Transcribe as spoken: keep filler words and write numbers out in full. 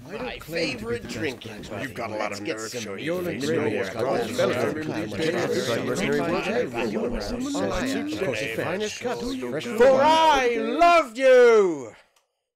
My favorite drinking buddy. You've got a lot of Let's nerve get some showing your your face. radio Your scholars. scholars. For I love you!